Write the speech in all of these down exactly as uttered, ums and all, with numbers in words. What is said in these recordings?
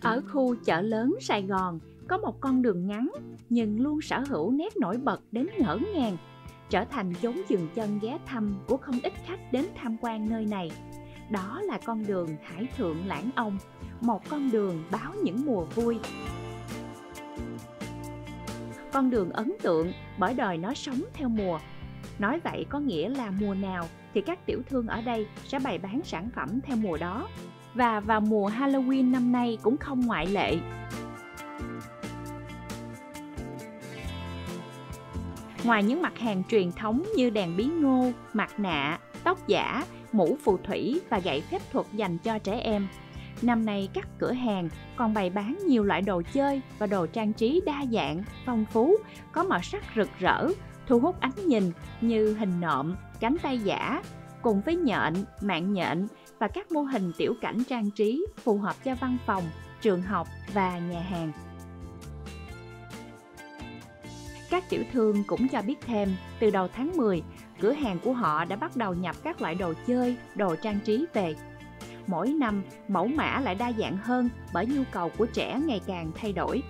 Ở khu chợ lớn Sài Gòn có một con đường ngắn nhưng luôn sở hữu nét nổi bật đến ngỡ ngàng, trở thành chốn dừng chân ghé thăm của không ít khách đến tham quan nơi này. Đó là con đường Hải Thượng Lãng Ông, một con đường báo những mùa vui. Con đường ấn tượng bởi đời nó sống theo mùa. Nói vậy có nghĩa là mùa nào thì các tiểu thương ở đây sẽ bày bán sản phẩm theo mùa đó. Và vào mùa Halloween năm nay cũng không ngoại lệ. Ngoài những mặt hàng truyền thống như đèn bí ngô, mặt nạ, tóc giả, mũ phù thủy và gậy phép thuật dành cho trẻ em, năm nay các cửa hàng còn bày bán nhiều loại đồ chơi và đồ trang trí đa dạng, phong phú, có màu sắc rực rỡ, thu hút ánh nhìn như hình nộm, cánh tay giả, cùng với nhện, mạng nhện và các mô hình tiểu cảnh trang trí phù hợp cho văn phòng, trường học và nhà hàng. Các tiểu thương cũng cho biết thêm, từ đầu tháng mười, cửa hàng của họ đã bắt đầu nhập các loại đồ chơi, đồ trang trí về. Mỗi năm, mẫu mã lại đa dạng hơn bởi nhu cầu của trẻ ngày càng thay đổi.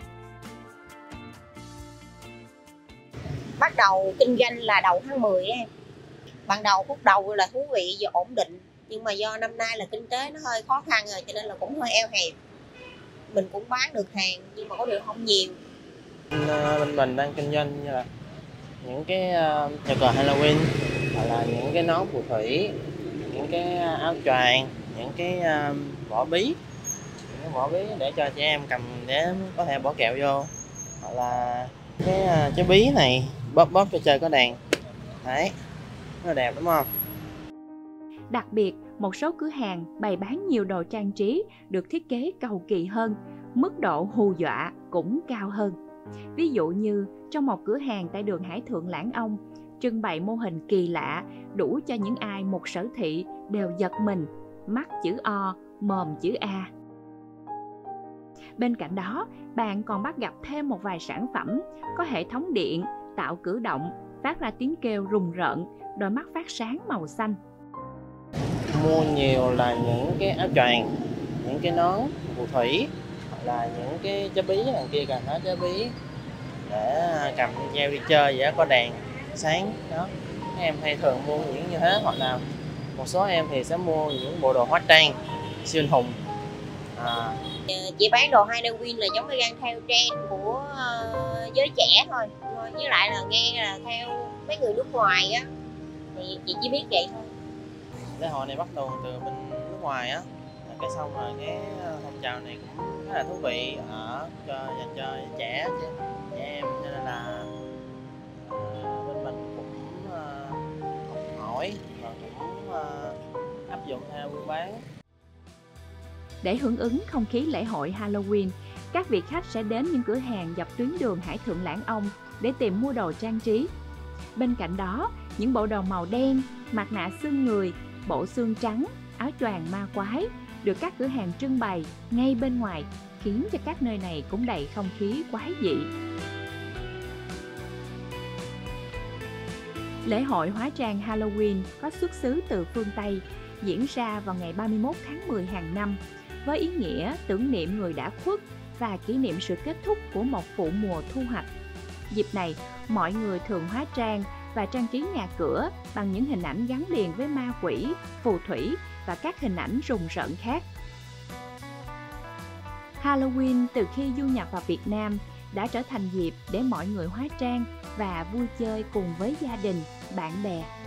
Bắt đầu kinh doanh là đầu tháng mười em. Ban đầu phút đầu là thú vị và ổn định, nhưng mà do năm nay là kinh tế nó hơi khó khăn rồi cho nên là cũng hơi eo hẹp. Mình cũng bán được hàng nhưng mà có điều không nhiều. Bên mình đang kinh doanh như là những cái nhà cờ Halloween, hoặc là những cái nón phù thủy, những cái áo choàng, những cái vỏ bí, những cái vỏ bí để cho trẻ em cầm để có thể bỏ kẹo vô, hoặc là cái trái bí này bóp bóp cho chơi có đèn. Đấy, rất là đẹp đúng không? Đặc biệt, một số cửa hàng bày bán nhiều đồ trang trí được thiết kế cầu kỳ hơn, mức độ hù dọa cũng cao hơn. Ví dụ như trong một cửa hàng tại đường Hải Thượng Lãng Ông, trưng bày mô hình kỳ lạ đủ cho những ai một sở thị đều giật mình, mắt chữ O, mồm chữ A. Bên cạnh đó, bạn còn bắt gặp thêm một vài sản phẩm có hệ thống điện, tạo cử động, phát ra tiếng kêu rùng rợn, đôi mắt phát sáng màu xanh. Mua nhiều là những cái áo choàng, những cái nón phù thủy, hoặc là những cái trái bí, đằng kia cần nói trái bí để cầm treo đi chơi vậy có đèn sáng đó. Các em hay thường mua những như thế, hoặc là một số em thì sẽ mua những bộ đồ hóa trang siêu anh hùng. À. Chị bán đồ Halloween là giống như đang theo trend của uh, giới trẻ thôi, với lại là nghe là theo mấy người nước ngoài á, thì chị chỉ biết vậy thôi. Lễ hội này bắt đầu từ bên nước ngoài á, cái xong rồi cái phong trào này cũng khá là thú vị ở cho dành cho trẻ trẻ em, cho nên là uh, bên mình cũng uh, học hỏi và cũng uh, áp dụng theo buôn bán. Để hưởng ứng không khí lễ hội Halloween, các vị khách sẽ đến những cửa hàng dọc tuyến đường Hải Thượng Lãng Ông để tìm mua đồ trang trí. Bên cạnh đó, những bộ đồ màu đen, mặt nạ xương người, bộ xương trắng, áo choàng ma quái được các cửa hàng trưng bày ngay bên ngoài, khiến cho các nơi này cũng đầy không khí quái dị. Lễ hội hóa trang Halloween có xuất xứ từ phương Tây, diễn ra vào ngày ba mươi mốt tháng mười hàng năm, với ý nghĩa tưởng niệm người đã khuất và kỷ niệm sự kết thúc của một vụ mùa thu hoạch. Dịp này, mọi người thường hóa trang và trang trí nhà cửa bằng những hình ảnh gắn liền với ma quỷ, phù thủy và các hình ảnh rùng rợn khác. Halloween từ khi du nhập vào Việt Nam đã trở thành dịp để mọi người hóa trang và vui chơi cùng với gia đình, bạn bè.